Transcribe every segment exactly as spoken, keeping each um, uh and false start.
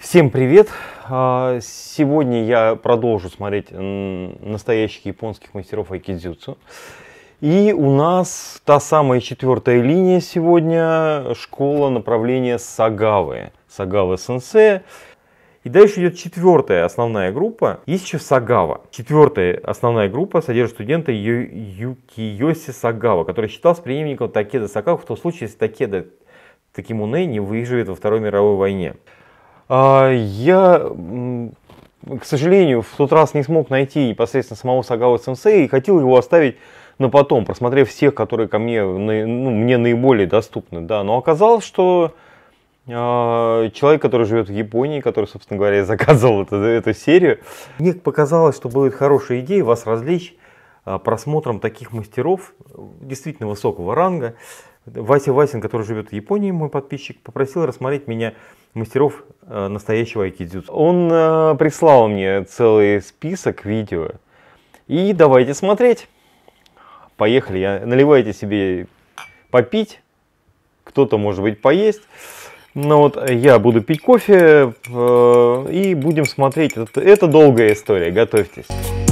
Всем привет! Сегодня я продолжу смотреть настоящих японских мастеров айкидзюцу. И у нас та самая четвертая линия сегодня, школа направления Сагавы. Сагавы сенсея. И дальше идет четвертая основная группа. Есть еще Сагава. Четвертая основная группа содержит студента Ю Юкиёси Сагава, который считался преемником Такеда Сагавы в том случае, если Такеда Такимуне не выживет во Второй мировой войне. Я, к сожалению, в тот раз не смог найти непосредственно самого Сагавы сенсея и хотел его оставить на потом, просмотрев всех, которые ко мне, ну, мне наиболее доступны. Да. Но оказалось, что э, человек, который живет в Японии, который, собственно говоря, заказывал эту, эту серию, мне показалось, что будет хорошая идея вас развлечь э, просмотром таких мастеров действительно высокого ранга. Вася Васин, который живет в Японии, мой подписчик, попросил рассмотреть меня мастеров э, настоящего айкидзюцу. Он э, прислал мне целый список видео. И давайте смотреть. Поехали. Я, наливайте себе попить. Кто-то, может быть, поесть. Но вот я буду пить кофе э, и будем смотреть. Это, это долгая история. Готовьтесь.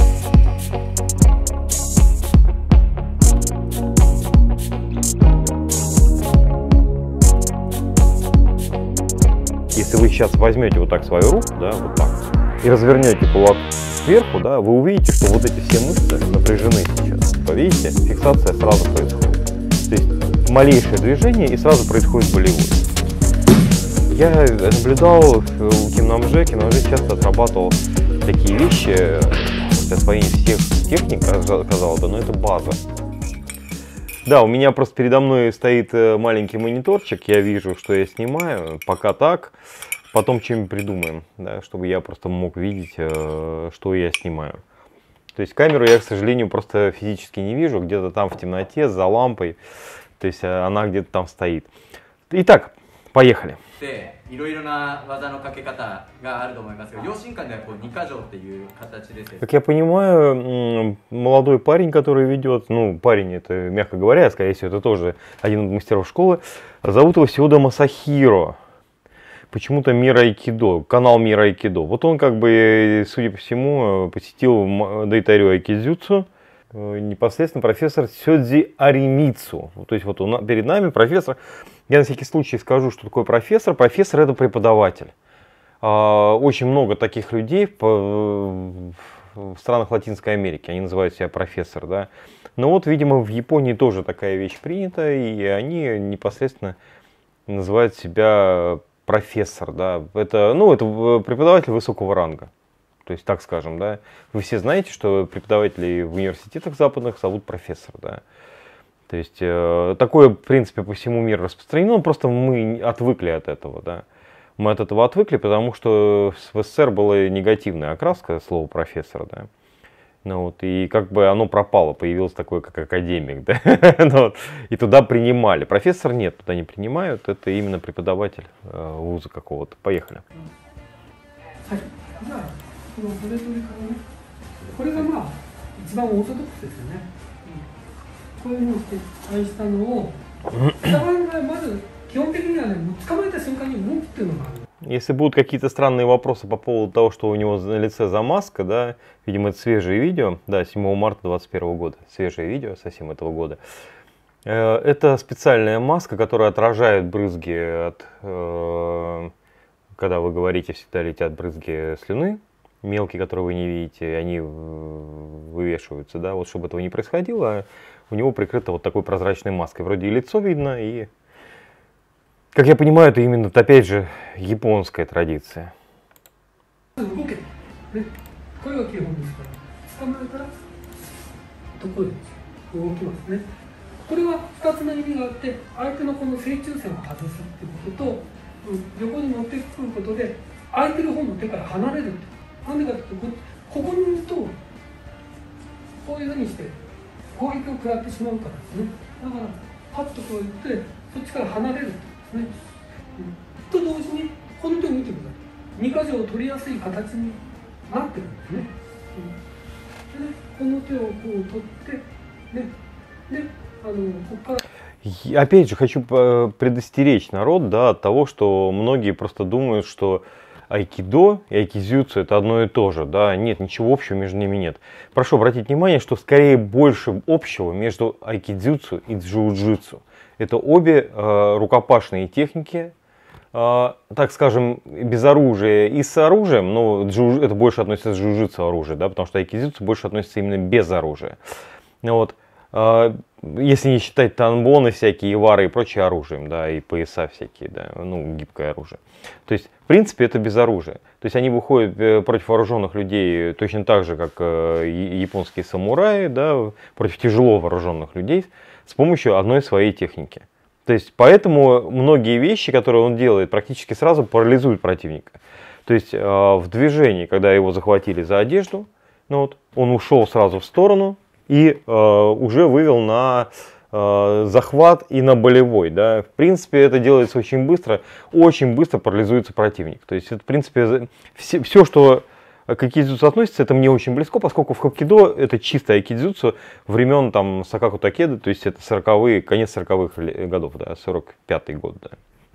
Если вы сейчас возьмете вот так свою руку, да, вот так, и развернете кулак сверху, да, вы увидите, что вот эти все мышцы напряжены сейчас. Видите, фиксация сразу происходит. То есть малейшее движение и сразу происходит болевой. Я наблюдал у Ким Намже, Ким Намже часто отрабатывал такие вещи для освоения всех техник, казалось бы, но это база. Да, у меня просто передо мной стоит маленький мониторчик, я вижу, что я снимаю, пока так, потом чем придумаем, да, чтобы я просто мог видеть, что я снимаю. То есть камеру я, к сожалению, просто физически не вижу, где-то там в темноте, за лампой, то есть она где-то там стоит. Итак, поехали. Как я понимаю, молодой парень, который ведет, ну, парень, это мягко говоря, скорее всего, это тоже один из мастеров школы, зовут его Сиода Масахиро. Почему-то Мир Айкидо, канал Мир Айкидо. Вот он, как бы, судя по всему, посетил Дайтарю Айкидзюцу, непосредственно профессор Сёдзи Аримицу. То есть вот он перед нами профессор. Я на всякий случай скажу, что такое профессор. Профессор — это преподаватель. Очень много таких людей в странах Латинской Америки. Они называют себя профессор. Да? Но вот, видимо, в Японии тоже такая вещь принята. И они непосредственно называют себя профессор. Да? Это, ну, это преподаватель высокого ранга. То есть, так скажем, да, вы все знаете, что преподаватели в университетах западных зовут профессор, да. То есть, э, такое, в принципе, по всему миру распространено, просто мы отвыкли от этого, да. Мы от этого отвыкли, потому что в СССР была негативная окраска слова профессор, да. Ну, вот, и как бы оно пропало, появилось такое, как академик, да. Ну, вот, и туда принимали. Профессор нет, туда не принимают, это именно преподаватель э, вуза какого-то. Поехали. この筆取りからね、これがまあ一番オーソドックスですよね。こういうのをして愛したのを、下番がまず基本的にはね、捕まえた瞬間にムンっていうのがある。Если будут какие-то странные вопросы по поводу того, что у него на лице замазка, да, видимо, это свежее видео, да, седьмого марта две тысячи двадцать первого года, свежее видео совсем этого года. Это специальная маска, которая отражает брызги от, когда вы говорите, всегда летят брызги слюны. Мелкие, которые вы не видите, они вывешиваются, да, вот чтобы этого не происходило, у него прикрыто вот такой прозрачной маской, вроде и лицо видно, и, как я понимаю, это именно, опять же, японская традиция. なんでかというと、ここにいると、こういうふうにして攻撃を食らってしまうからですね。だから、パッとこう言って、そっちから離れるんですね。と同時に、この手を見てください。にか条を取りやすい形になってるんですね。でね、この手をこう取って、で、で、あの、ここから。 Опять же, хочу предостеречь народ, да, от того, что многие просто думают, что айкидо и айкидзюцу это одно и то же, да, нет, ничего общего между ними нет. Прошу обратить внимание, что скорее больше общего между айкидзюцу и джиу-джитсу. Это обе э, рукопашные техники, э, так скажем, без оружия и с оружием, но джиу, это больше относится к джиу-джитсу оружие, да, потому что айкидзюцу больше относится именно без оружия. Вот. Э, если не считать танбоны всякие, вары и прочее оружием, да, и пояса всякие, да, ну, гибкое оружие. То есть, в принципе, это без оружия. То есть, они выходят против вооруженных людей точно так же, как японские самураи, да, против тяжело вооруженных людей с помощью одной своей техники. То есть, поэтому многие вещи, которые он делает, практически сразу парализуют противника. То есть, в движении, когда его захватили за одежду, ну вот, он ушел сразу в сторону и э, уже вывел на э, захват и на болевой. Да. В принципе, это делается очень быстро, очень быстро парализуется противник. То есть, это, в принципе, все, все, что к айкидзюцу относится, это мне очень близко, поскольку в хоккидо это чистое айкидзюцу времен там Сакаку Такеды, то есть это сороковые, конец сороковых годов, да, сорок пятый год. Да.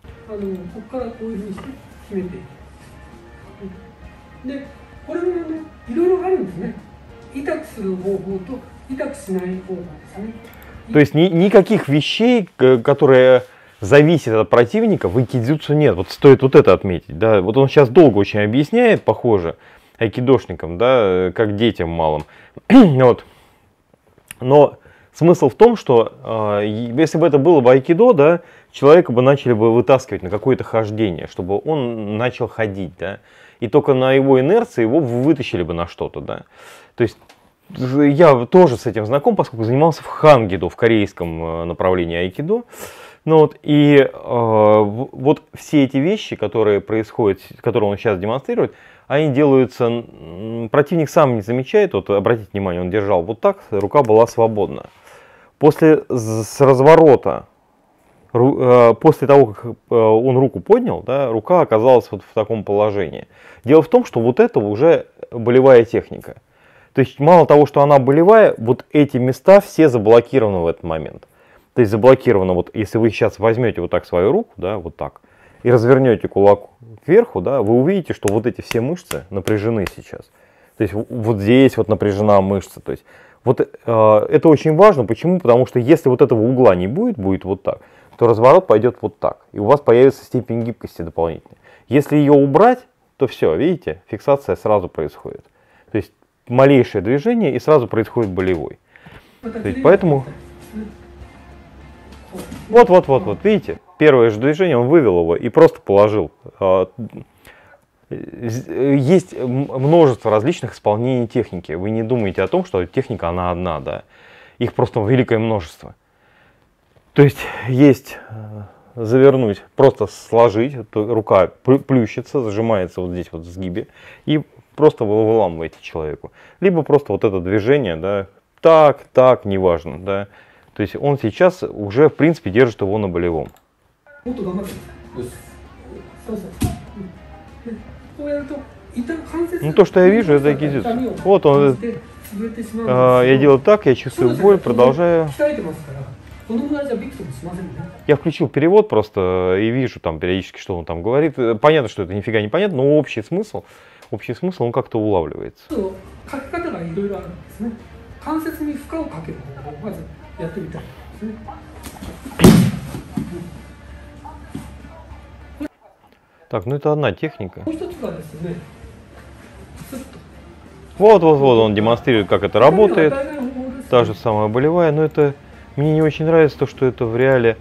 То есть ни, никаких вещей, которые зависят от противника, в айкидзюцу нет. Вот стоит вот это отметить. Да. Вот он сейчас долго очень объясняет, похоже, айкидошникам, да, как детям малым. Вот. Но смысл в том, что э, если бы это было бы айкидо, да, человека бы начали бы вытаскивать на какое-то хождение, чтобы он начал ходить, да. И только на его инерции его вытащили бы на что-то, да. То есть я тоже с этим знаком, поскольку занимался в хангидо, в корейском направлении айкидо. Ну вот, и э, вот все эти вещи, которые происходят, которые он сейчас демонстрирует, они делаются, противник сам не замечает. Вот обратите внимание, он держал вот так, рука была свободна. После с разворота, э, после того, как он руку поднял, да, рука оказалась вот в таком положении. Дело в том, что вот это уже болевая техника. То есть мало того, что она болевая, вот эти места все заблокированы в этот момент. То есть заблокировано, вот если вы сейчас возьмете вот так свою руку, да, вот так, и развернете кулак кверху, да, вы увидите, что вот эти все мышцы напряжены сейчас. То есть вот здесь вот напряжена мышца. То есть вот э, это очень важно. Почему? Потому что если вот этого угла не будет, будет вот так, то разворот пойдет вот так. И у вас появится степень гибкости дополнительная. Если ее убрать, то все, видите, фиксация сразу происходит. То есть малейшее движение и сразу происходит болевой. То есть поэтому... Вот, вот, вот, вот, видите, первое же движение, он вывел его и просто положил. Есть множество различных исполнений техники. Вы не думаете о том, что техника, она одна, да. Их просто великое множество. То есть, есть завернуть, просто сложить, рука плющится, зажимается вот здесь вот в сгибе, и просто вы выламываете человеку. Либо просто вот это движение, да, так, так, неважно, да. То есть он сейчас уже, в принципе, держит его на болевом. Ну, то, что я вижу, это айкидзюцу. Вот он, э, я делаю так, я чувствую боль, продолжаю. Я включил перевод просто и вижу там периодически, что он там говорит. Понятно, что это нифига не понятно, но общий смысл, общий смысл, он как-то улавливается. Так, ну это одна техника. Вот, вот, вот, он демонстрирует, как это работает. Та же самая болевая, но это мне не очень нравится то, что это в реале.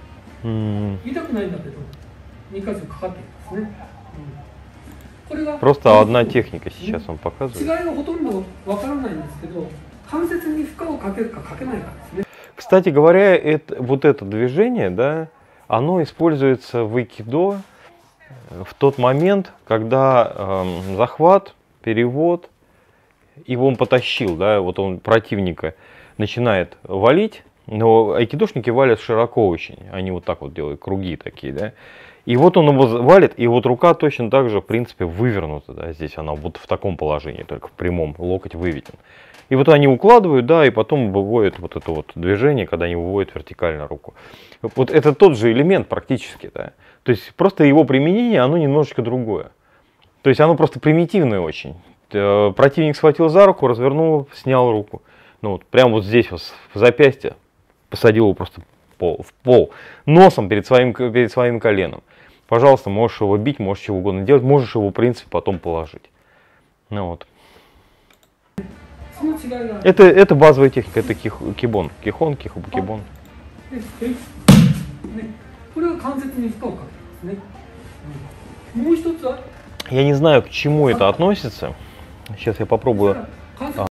Просто одна техника сейчас он показывает. Кстати говоря, это, вот это движение, да, оно используется в айкидо в тот момент, когда э, захват, перевод, его он потащил, да, вот он противника начинает валить, но айкидошники валят широко очень, они вот так вот делают, круги такие, да. И вот он его валит, и вот рука точно так же, в принципе, вывернута, да, здесь она вот в таком положении, только в прямом, локоть выведен. И вот они укладывают, да, и потом выводят вот это вот движение, когда они выводят вертикально руку. Вот это тот же элемент практически, да. То есть просто его применение, оно немножечко другое. То есть оно просто примитивное очень. Э, Противник схватил за руку, развернул, снял руку. Ну вот прямо вот здесь вот в запястье посадил его просто в пол, в пол. Носом перед своим, перед своим коленом. Пожалуйста, можешь его бить, можешь чего угодно делать, можешь его в принципе потом положить. Ну вот. Это, это базовая техника, это ких, кибон. Кихон, киху, кибон. Я не знаю, к чему это относится. Сейчас я попробую. Ага.